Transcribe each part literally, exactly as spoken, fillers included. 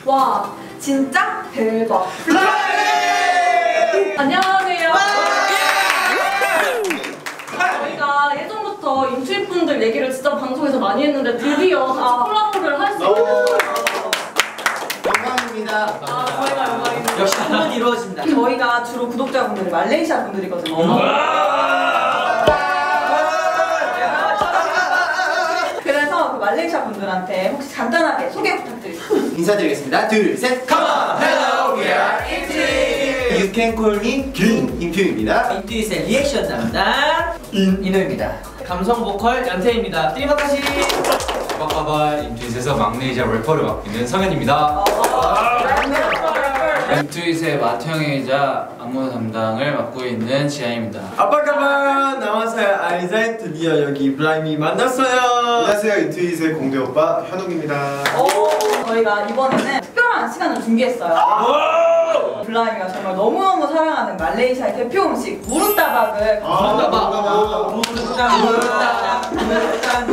와, 진짜 대박. 안녕하세요. 저희가 예전부터 인투이분들 얘기를 진짜 방송에서 많이 했는데 드디어 같이 아. 콜라보를 할 수 있는 거예요. 영광입니다. 아, 저희가 영광입니다. 역시 꿈은 이루어진다. 저희가 주로 구독자분들이 말레이시아 분들이거든요. 그래서 그 말레이시아 분들한테 혹시 간단하게 소개 부탁드립니다. 인사드리겠습니다. 둘, 셋. Come on, hello, we are 인투. You can call me 긴 인투입니다. 인투잇의 리액션 담당 인인호입니다. 감성 보컬 연태입니다. 띠리마카시. 빠빠바 인투잇에서 막내이자 래퍼를 맡고 있는 성현입니다. 인투잇의 맏형이자 안무 담당을 맡고 있는 지아입니다. 아빠가만 나와서요. 아이자이 드디어 여기 블라임이 만났어요. 안녕하세요, 인투잇의 공대 오빠 현욱입니다. 저희가 이번에는 특별한 시간을 준비했어요. 블라임이가 정말 너무너무 사랑하는 말레이시아의 대표 음식 무르따박을 무르따박 무르따박 무르따박 무르따박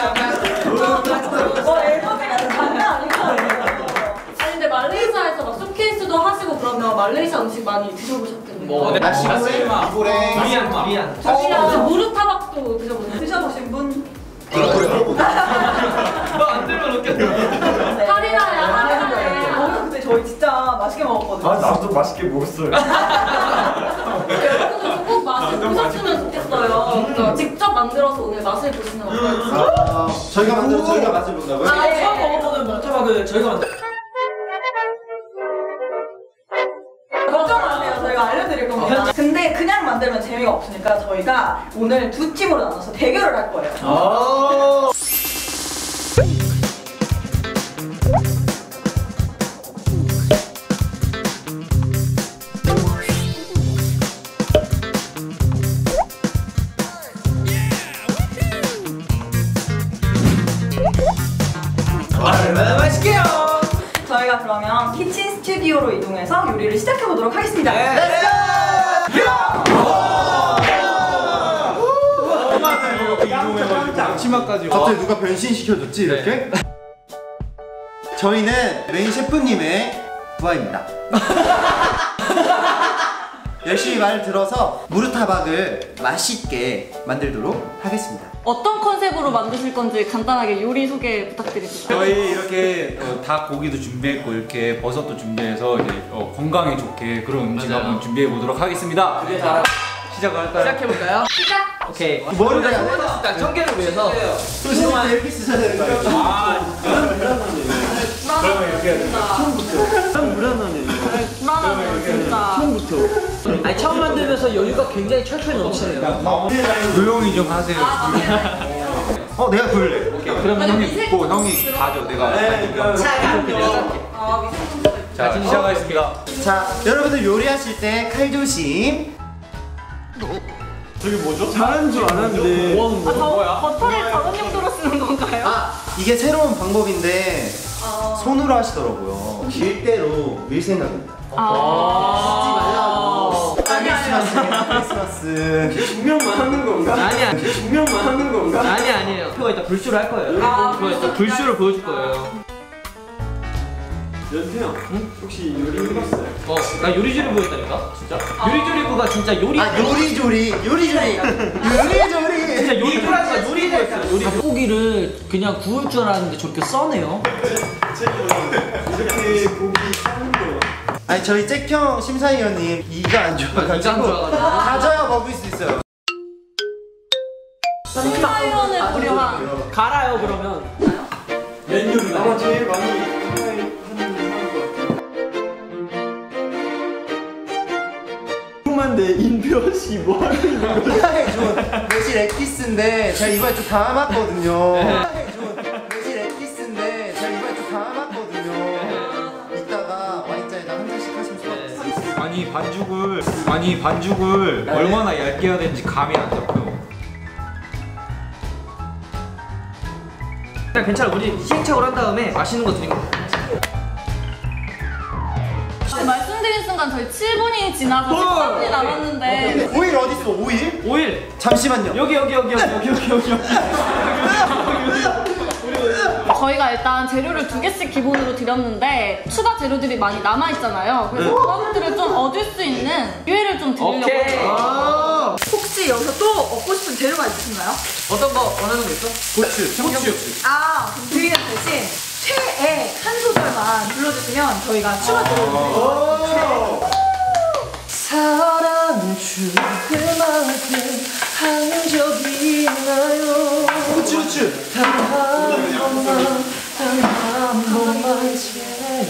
무르따박 어, 앨범이가 장난 아니거든요. 아니 근데 말레이시아에서 막 쇼케이스도 하시고 그러면 말레이시아 음식 많이 드셔보셨겠네요. 뭐 낚시고래, 이고래, 두리안 두리안 혹시 무르타박도 드셔보셨어요? 드셔보신 분? 너안 들면 웃겼다. 할인하야 할인하야. 어, 근데 저희 진짜 맛있게 먹었거든요. 아 나도 맛있게 먹었어요. 여러분들도 꼭 맛을 보셨으면 좋겠어요. 그러니까 직접 만들어서 오늘 맛을 보시면 어떨지. 아, 저희가 만들어 저희가 맛을 본다고요? 아, 예. 처음 먹어보는 무르따박을 저희가 만들. 걱정 마세요. 저희가 알려드릴 겁니다. 근데 그냥 만들면 재미가 없으니까 저희가 오늘 두 팀으로 나눠서 대결을 할 거예요. 아 얼마나 맛있게요. 저희가 그러면 키친 스튜디오로 이동해서 요리를 시작해보도록 하겠습니다. 앞치마까지. 갑자기 누가 변신시켜줬지 이렇게? 저희는 메인 셰프님의 부하입니다. 열심히 말을 들어서 무르타박을 맛있게 만들도록 하겠습니다. 어떤 컨셉으로 만드실 건지 간단하게 요리 소개 부탁드립니다. 저희 이렇게 어, 닭 고기도 준비했고 이렇게 버섯도 준비해서 이제 어, 건강에 좋게 그런 음식 맞아요. 한번 준비해 보도록 하겠습니다. 시작을 할까요? 시작해볼까요? 시작! 오케이. 머리를 해야 돼? 일단 청결을 위해서 소심할 때 이렇게 쓰셔야 되는 거 알죠? 그러면 이렇게 해야 된다. 불안하네. 불안하네요, 진짜. 아니 처음 만들면서 여유가 굉장히 철철 넘치네요. 조용히 좀 하세요. 어, 내가 구울래. 오케이. 그러면 형이 굽고 형이 가져. 내가 아, 미생금도 있고. 자 시작하겠습니다. 자, 여러분들 요리하실 때 칼 조심. 저게 뭐죠? 잘하는 줄 알았는데. 뭐 하는 거야? 아, 저 버터를 다른 용도로 쓰는 건가요? 아, 이게 새로운 방법인데 손으로 하시더라고요. 밀대로 밀 생각입니다. 아, 쓰지 말라고. 크리스마스, 크리스마스. 중명만 하는 건가? 아니 아니 중명만 하는 건가? 아니 아니에요. 그거 이따 불쇼를 할 거예요. 아, 그거 이따 불쇼를 보여줄 거예요. 연태형, 응? 혹시 요리 해봤어요? 어, 나 요리조리 보였다니까? 진짜? 요리조리부가 진짜 요리. 아, 요리조리, 요리조리, 요리조리. 진짜 요리조리가 요리부였어요. 요리. 닭고기를 그냥 구울 줄 알았는데 저렇게 써네요. 이렇게 고기 싸는 거. 아니, 저희 잭형 심사위원님 이가 안 좋아가지고 이가 안 좋아가지고. 가져야 먹을 수 있어요. 심사위원을 고려한. 갈아요 그러면. 면 요리. 아마 제일 많이 하는 사람 것 같아요. 궁금한데 인표 씨 뭐 하는 거예요? 건강에 좋은 매실 엑기스인데 제가 이번에 좀 담았거든요. 건강에 좋은 매실 엑기스인데 제가 이번에 좀 담았거든요. 이따가 와인잔에다 한 잔씩 하시면 좋을 것 같아요. 아니 반죽을 아니 반죽을 얼마나 얇게 해야 되는지 감이 안 잡혀요. 그냥 괜찮아. 우리 시행착오를 한 다음에 맛있는 거 드리면 돼. 말씀드린 순간 저희 칠 분이 지나서 십삼 분이 남았는데 오일 어디 있어? 오일? 오일. 잠시만요. 여기 여기 여기 여기 여기 여기 여기. 저희가 일단 재료를 두 개씩 기본으로 드렸는데 추가 재료들이 많이 남아있잖아요. 그래서 그것들을 좀 얻을 수 있는 기회를 좀 드리려고 오케이. 해요. 혹시 여기서 또 얻고 싶은 재료가 있으신가요? 어떤 거 원하는 거 있어? 고추, 고추. 아, 그럼 드리는 대신 최애 한 소절만 불러주시면 저희가 추가 재료를 드릴게요. 사랑을 줄 그만큼 한 적이 있나요? 고추, 고추. 단한 번만 단한 번만 제발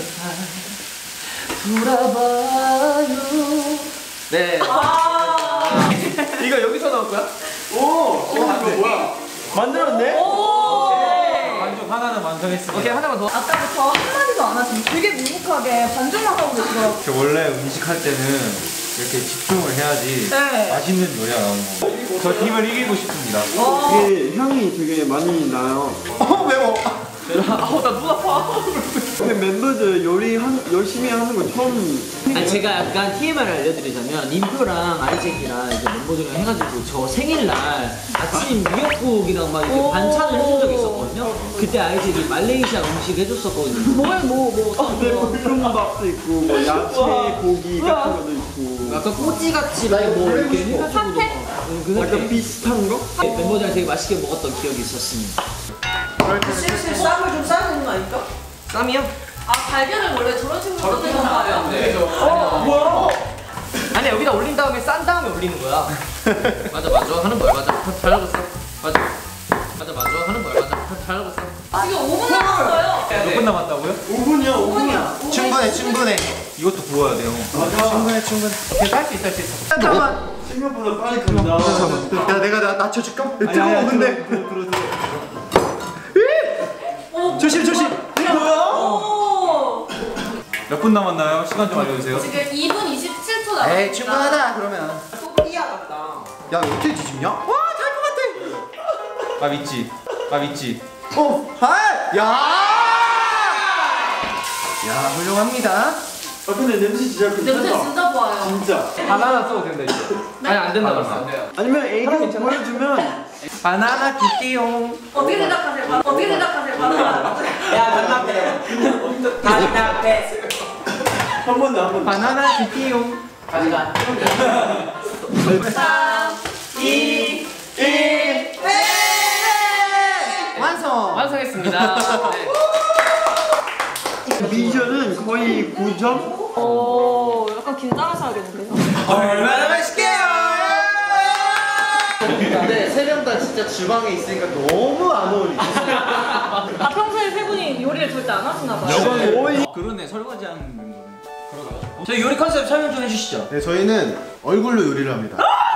불어봐요. 네. 아, 이거 여기서 나올 거야? 오, 이거 뭐야? 만들었네? 만족 하나는 완성했습니다. 오케이, 하나만 더. 아까부터 한마디도 안 하시고 되게 묵묵하게 반죽만 하고 계시더라고요. 저 원래 음식 할 때는 이렇게 집중을 해야지 네. 맛있는 요리가 나오는 거. 저 팀을 이기고 싶습니다. 이게 향이 되게 많이 나요. 어, 매워. 아우, 나눈 아파. 근데 멤버들 요리 한, 열심히 하는 거 처음. 아니, 제가 약간 티엠알을 알려드리자면 님표랑 아이잭이랑 이제 멤버들이랑 해가지고 저 생일날 아침 미역국이랑 막 이렇게 반찬을 해준 적이 있었거든요. 그때 아이잭이 말레이시아 음식 해줬었거든요. 뭘 뭐 뭐 어떤 근데 거? 볶음밥도 있고, 뭐 야채, 고기 같은 것도 있고. 약간 꼬치같이 막 뭐 이렇게 해가지고도 막 그 약간 비슷한 거? 멤버들이랑 되게 맛있게 먹었던 기억이 있었습니다. 실실 쌈을 좀 싸야 되는 거 아닐까? 쌈이요? 아 달걀을 원래 저런 식으로 써드는 거예요? 네. 어, 뭐야? 아니 여기다 올린 다음에 싼 다음에 올리는 거야. 맞아 맞아 하는 거야 맞아. 잘 잡았어. 맞아. 맞아 맞아 하는 거야 맞아. 잘 잡았어. 지금 오 분 남았어요. 몇 분 남았다고요? 오 분이야, 오 분이야. 충분해, 충분해. 이것도 구워야 돼요. 충분해, 충분해. 할수 있어, 할 수 있어. 잠깐만. 생각보다 빨리 간다. 야, 내가 나 낮춰줄까? 뜨거워, 근데. 조심, 조심. 오. 몇 분 남았나요? 시간 좀 알려주세요. 지금 이 분 이십칠 초 남았습니다. 에이, 충분하다, 그러면. 소피아 같다. 야, 이거 어떻게 뒤집냐? 와, 될 것 같아. 밥 있지? 밥 있지? 어, 할! 야! 야, 훌륭합니다. 아, 근데 냄새 진짜 냄새 괜찮다. 진짜 좋아요. 진짜. 바나나 써도 된다 이제. 아니 안 된다 그랬어. 아니면 애교 보여주면 바나나 기띠용. 어떻게 대답하세요? 바- 어떻게 대답하세요? 바나나. 야 반납해. 반납해. 한 번 더, 한 번 더. 바나나 기띠용. 가져가. 삼, 이, 일, 완성! 완성했습니다. 네. 미션은 거의 구 점? 오 약간 긴장하셔야겠는데요? 얼마나 맛있게요. 근데 세 명 다 진짜 주방에 있으니까 너무 안 어울리죠. 아 평소에 세 분이 요리를 절대 안 하시나 봐요. 거의. 그러네, 설거지하는 멤버는. 저희 요리 컨셉 설명 좀 해주시죠. 네, 저희는 얼굴로 요리를 합니다.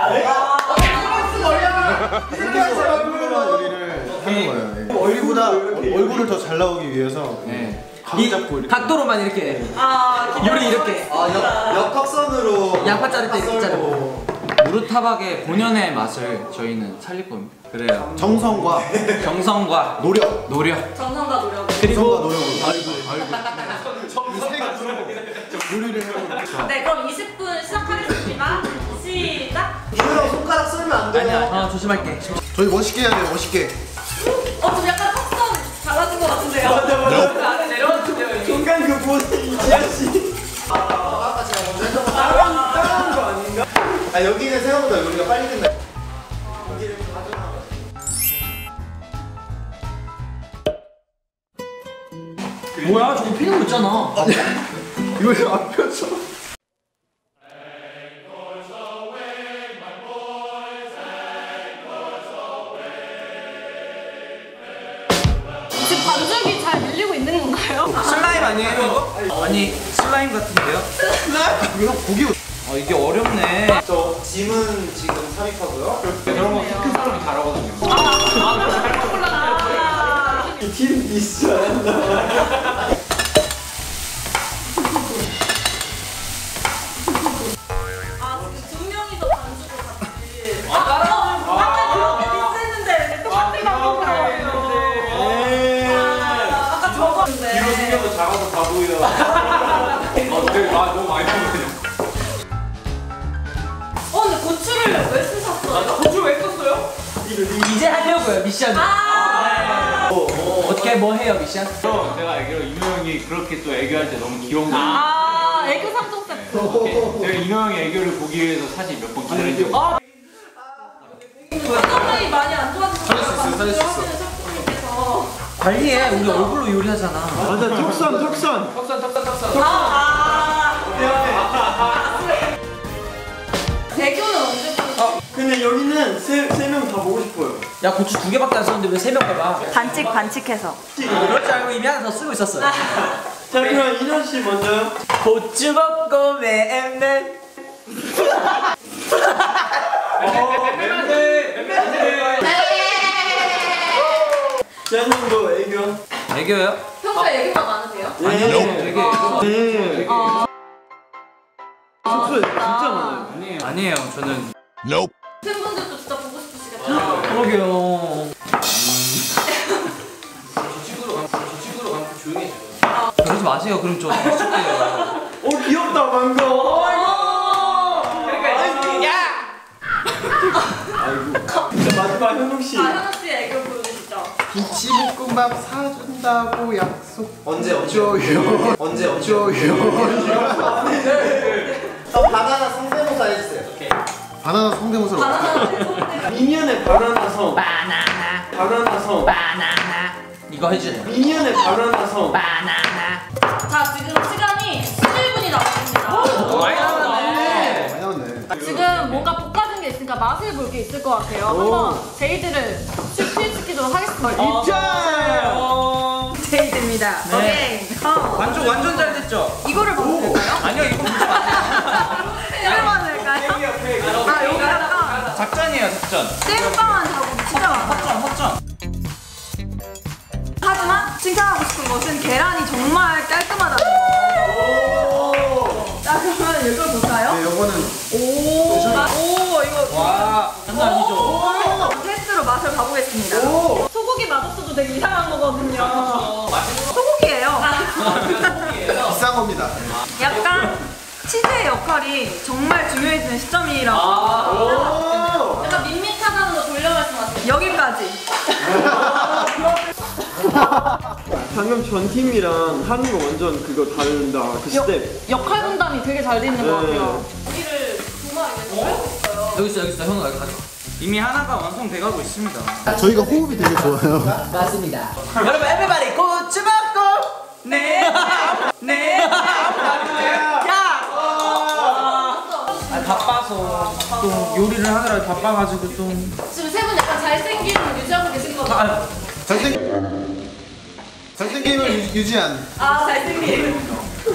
얼굴로만 요리를 하는 거예요. 네. 얼굴보다 얼굴을 더 잘 나오기 위해서 네. 각 잡고 이렇게. 각도로만 이렇게. 아, 요리 이렇게. 아, 역, 역턱선으로. 양파 자를 때 이렇게 썰고. 무르타박의 본연의 맛을 저희는 살릴 겁니다. 그래요. 정성과 정성과 노력. 노력. 정성과 노력. 정성과 노력으로. 얼굴, 얼굴. 이세가 요리를 해보고. 네 그럼 이십 분 시작하겠습니다. 시작. 이거랑 손가락 썰면 안 돼요. 아니야. 아 조심할게. 저희 멋있게 해야 돼요, 멋있게. 어 좀 약간 턱선 달라진 것 같은데요? 맞아, 맞아. 안에 내려왔는데요. 순간 그 포즈 이지아 씨. 아까 제가 먼저 했던 거. 따라한 따라한 거 아닌가? 아, 여기는 생각보다 요리가 빨리 끝나. 여기를 가져가. 뭐야? 저거 피는 거 있잖아. 이거 안 펴져. 지금 반죽이 잘 밀리고 있는 건가요? 슬라임 아니에요 이거? 아니 슬라임 같은데요? 이거 고기. 어 이게 어렵네. 저 짐은 지금 삽입하고요. 그런 거 큰 사람이 잘하거든요. 팀 미스 안 한다. 아 지금 두 명이서 반죽을 같이. 아, 아까 그렇게 비슷했는데 똑같은 방법으로. 아까 적었는데. 뒤로 숨겨도 작아서 다 보이더라. 어, 되게 아, 너무 많이 보이네. 어 근데 고추를 왜 쓰셨어요? 고추 왜 썼어요? 이제 하려고요 미션. 아 어떻게 뭐 해요 미션? 저 제가 알기로 인호 형이 그렇게 또 애교할 때 너무 귀여운 거. 아, 애교 삼 종 세트. 제가 인호 형의 애교를 보기 위해서 사실 몇 번 기다린 적 있어요. 표정이 많이 안 좋아져서 살릴 수 있어요, 살릴 수 있어. 하시는 셰프님께서 관리해. 우리 얼굴로 요리하잖아. 맞아, 턱선, 턱선. 턱선 턱선 턱선. 아, 대교는 언제 보는 근데 여기는 세 세 명 다 보고 싶어요. 야 고추 두 개밖에 안 썼는데 왜 세 명 가봐? 반칙 반칙해서 그럴 줄 알고 이미 하나 더 쓰고 있었어. 자, 그럼 인원 씨 먼저요. 고추 먹고 맨날. 재현님도 애교. 애교요? 평소에 애교가 많으세요? 네. 되게 네. 어, 숙소에 진짜 많아요. 아니에요. 아니에요. 저는 팬분들도 진짜 보고 싶으시겠다. 그러게요. 그러지 마세요. 그럼 저 미칠게요. 어, 귀엽다, 방금. 아이고. 마지막 현웅 씨. 아, 현우 씨 애교 보여주시죠. 김치볶음밥 사준다고 약속. 언제 어쩌요? 언제 어쩌요? 바나나 성대모사 해주세요. 바나나 성대모사로. 바나나 미니언의 바나나성. 바나나 바나나성. 바나나 이거 해주세요. 미니언의 바나나성. 바나나. 자, 지금 시간이 십일 분이 남았습니다. 많이 남았네. 많이 나왔네. 지금 뭔가 볶아진 게 있으니까 맛을 볼 게 있을 것 같아요. 한번 제이드를 출시시키도록 하겠습니다. 입장. 제이드입니다. 오케이. 어. 완전 완전 잘 됐죠? 이거를 먹으면 될까요? 아니요 이거 먹지 마세요. 이거만 될까요? 아, 여기다가 작전이에요 작전. 땜빵한 작업이 진짜 많아요. 확전 확전. 하지만 칭찬하고 싶은 것은 계란이 정말 깔끔하다는 거. 자, 그러면 이걸 볼까요? 네, 요거는 오, 오, 이거 와 장난 아니죠? 오, 테스트로 맛을 봐보겠습니다. 소고기 맛없어도 되게 이상한 거거든요. 소고기예요. 비싼 겁니다. 약간 치즈의 역할이 정말 중요해지는 시점이라고. 약간 밋밋하다는 거 돌려 말씀하세요. 여기까지. 방금 전 팀이랑 하는 거 완전 그거 다른다. 그 스텝. 역할 분담이 되게 잘 돼 있는 것 같아요. 고기를 두 마리 했어요. 여기 있어 여기 있어. 형아 여기 가져. 이미 하나가 완성돼가고 있습니다. 저희가 호흡이 되게 좋아요. 맞습니다. 여러분 everybody 고추 먹고 네. 네. 야. 아, 바빠서 또 요리를 하느라 바빠가지고 좀. 지금 세 분 약간 잘생김을 유지하고 계신 것 같아요. 아, 잘생 잘생김을 유- 유지한. 아, 잘생긴.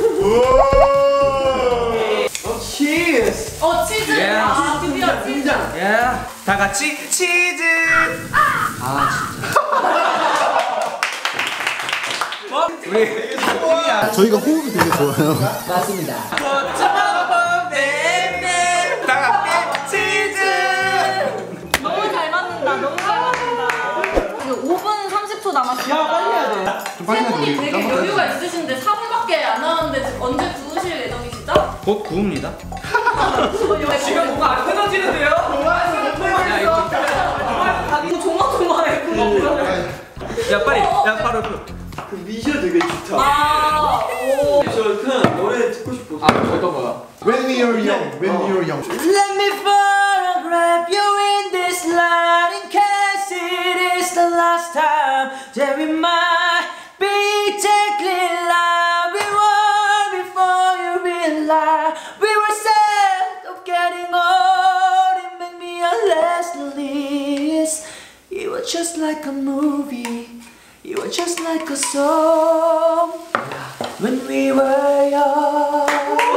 어, 치즈. 어, 치즈. 예. 아, 드디어 치즈. 등장. 야, 다 같이 치즈. 아 진짜. 뭐? 우리 팀이야. 저희가 호흡이 되게 좋아요. 맞습니다. 고추 먹고 네네. 다 같이 치즈. 너무 잘 맞는다. 너무 잘 맞는다. 지금 오 분 삼십 초 남았습니다. 야 빨리 해야 돼. 좀 빨리 세 분이 해야 되게 돼. 여유가 있으신데 사 분밖에 안 남았는데 지금 언제 구우실 예정이시죠? 곧 구웁니다. 지금 뭔가 안 끊어지는데요? 야 이거. 이거 조마조마해. 야 빨리. 야 바로 그. 그 미션 되게 좋다. 아, 오. 저 그냥 노래 듣고 싶어서. 어떤 거야? When we are young, when we are young. Let me photograph you in this light in case it is the last time that we might be exactly like we were before you realized we were sad of getting old. It made me less least. You were just like a movie. You were just like a song when we were young.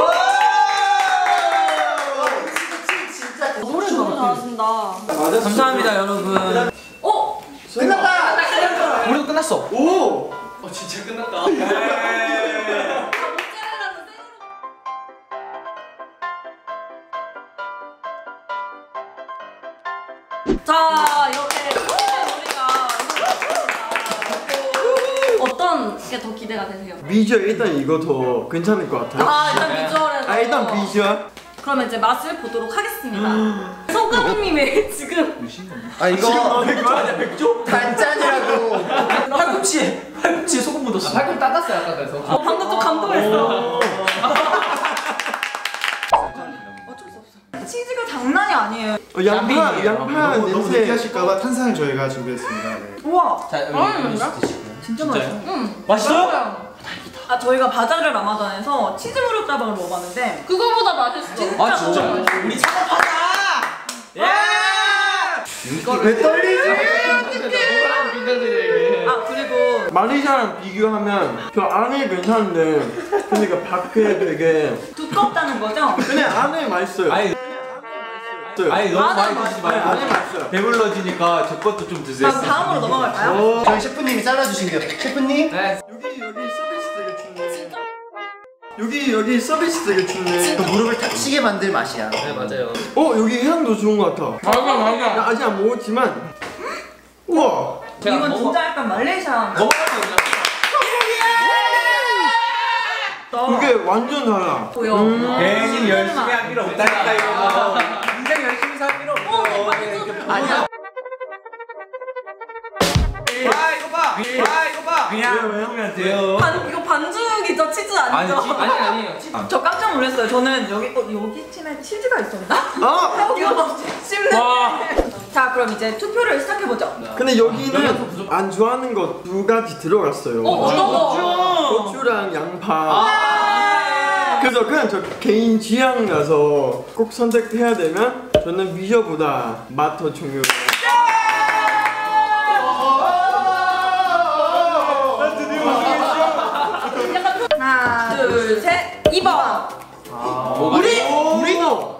노래 너무 잘하신다. 맞았어. 감사합니다 여러분. 어? 끝났다. 우리도 끝났어. 오. 어 진짜 끝났다. 자, 이렇게 우리가 어떤 게 더 기대가 되세요? 비주얼 일단 이거 더 괜찮을 것 같아요. 아, 일단 비주얼에서. 아, 일단 비주얼. 그러면 이제 맛을 보도록 하겠습니다. 성가님이 왜 지금 아 이거 지금 너네 거 아니야, 백조? 단짠이라고 팔꿈치에 팔꿈치에 소금 묻었어. 발톱 닦았어요 아까 그래서. 어, 방금 좀 감동했어. 어쩔 수 없어. 치즈가 장난이 아니에요. 어, 양파 양파 너무, 너무 냄새. 느끼하실까봐 탄산을 저희가 준비했습니다. 네. 우와. 자 여기 드시고요. 진짜 맛있어. 응. 맛있어요? 아 저희가 바자르 라마단에서 치즈 무릎다방을 먹었는데 그거보다 맛있어. 진짜 아 진짜. 너무 맛있어. 우리 창업하자. 예. 왜 떨리지? 아 그리고 말레이시아랑 비교하면 저 안에 괜찮은데 그러니까 밖에 되게 두껍다는 거죠? 그냥 안에 맛있어요. 아니 아니 너무 맞아, 많이 드시지 맞아. 안에 말고 맛있어요. 배불러지니까 제 것도 좀 드세요. 그럼 다음으로 넘어갈까요? 어, 저희 셰프님이 잘라주신대요. 셰프님? 네. 여기 여기 서비스 되게 좋네. 여기 여기 서비스 되게 좋네. 그 무릎을 탁 치게 만들 맛이야. 네 맞아요. 어 여기 향도 좋은 것 같아. 맞아 맞아. 나 아직 안 먹었지만 우와. 제가 이건 먹어- 진짜 약간 말레이시아 먹어봤거든요. 이게 완전 달라. 보여. 음. 괜히 열심히 할 필요 없다니까 이거. 인생 열심히 살 필요 없어. 아니야. 와 이거 봐. 와 이거 봐. 그냥 먹으면 돼요. 반 이거 반죽이죠 치즈 아니죠? 아니지. 아니 아니에요. 저 깜짝 놀랐어요. 저는 여기 어, 여기 팀에 치즈가 있었나? 아 이거 씹는. 와. 자 그럼 이제 투표를 시작해 보죠. 근데 여기는 안 좋아하는 거 두 가지 들어갔어요. 어, 어떤 거? 고추랑 양파. 그래서 그냥 저 개인 취향이라서 꼭 선택해야 되면 저는 위저보다 맛 더 중요해요. 하나 둘 셋. 이 번. 우리 우리도.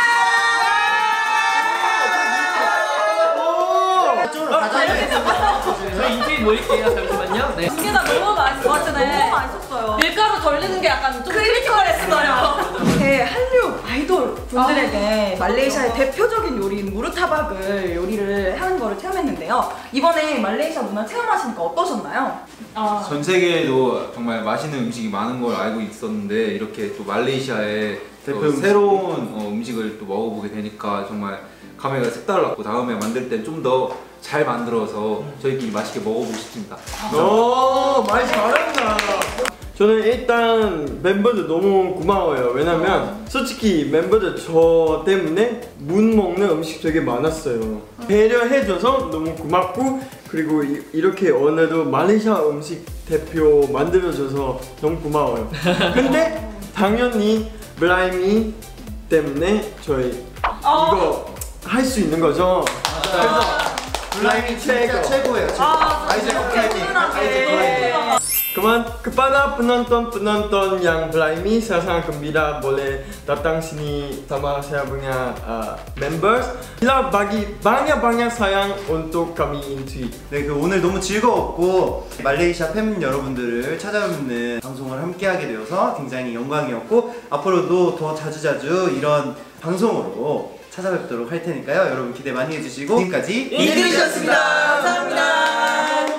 저 인트윈 모일게요. 잠시만요. 네. 이게 다 너무 맛있었네. 너무 맛있었어요. 밀가루 덜 넣는 게 약간 좀 크리티컬했어요. 이렇게 한류 아이돌 분들에게 말레이시아의 대표적인 요리인 무르타박을 요리를 하는 거를 체험했는데요. 이번에 말레이시아 문화 체험하시니까 어떠셨나요? 아. 전 세계에도 정말 맛있는 음식이 많은 걸 알고 있었는데 이렇게 또 말레이시아의 대표 또 음식. 새로운 어, 음식을 또 먹어보게 되니까 정말 감회가 색달랐고 다음에 만들 땐 좀 더 잘 만들어서 저희끼리 맛있게 먹어보고 싶습니다. 오, 말 잘한다. 저는 일단 멤버들 너무 고마워요. 왜냐면 솔직히 멤버들 저 때문에 못 먹는 음식 되게 많았어요. 배려해줘서 너무 고맙고 그리고 이, 이렇게 오늘도 말레이시아 음식 대표 만들어줘서 너무 고마워요. 근데 당연히 블라이미 때문에 저희 이거 할 수 있는 거죠. 그래서 블라이밍 진짜 최고예요. 최고. 아, 아이제 블라이밍. 아이제 블라이밍. Kemudian kepada penonton-penonton yang Blimy, saya sangat gembira boleh datang sini sama saya punya uh, members. Bila bagi banyak-banyak sayang untuk kami Intuit. 네, 그 오늘 너무 즐거웠고 말레이시아 팬 여러분들을 찾아뵙는 방송을 함께하게 되어서 굉장히 영광이었고 앞으로도 더 자주자주 이런 방송으로 찾아뵙도록 할 테니까요. 여러분 기대 많이 해주시고 지금까지 인트윗이었습니다. 감사합니다.